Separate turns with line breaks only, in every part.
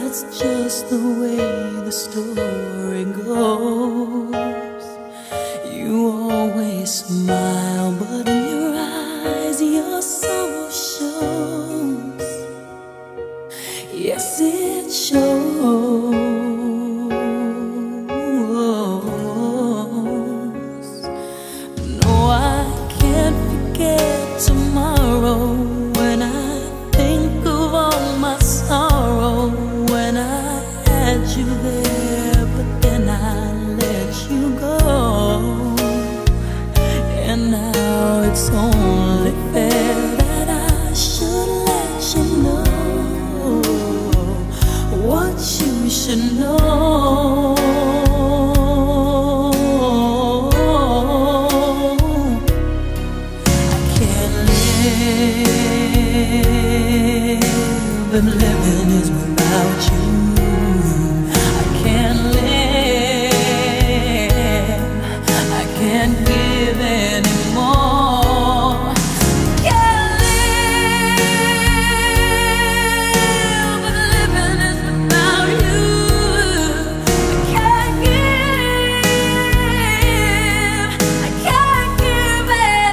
that's just the way the story goes. You always smile, but in your eyes your sorrow shows. Yes, it shows. No, I can't forget tomorrow when I think of all my sorrow. When I had you there, but then I let you go. And now it's only fair that I should let you know what you should know. I can't live, and living is without you. I can't live, I can't give anymore. Can't live, but living is without you. I can't give, I can't give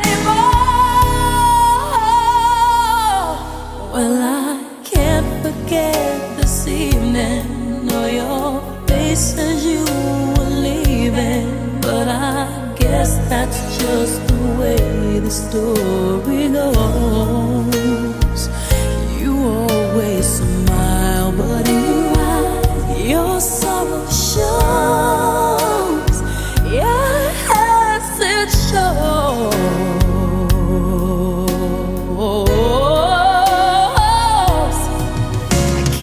anymore. Well, I can't forget this evening or your face as you were leaving, but I guess that's just the way the story goes. You always smile, but in your eyes your sorrow shows.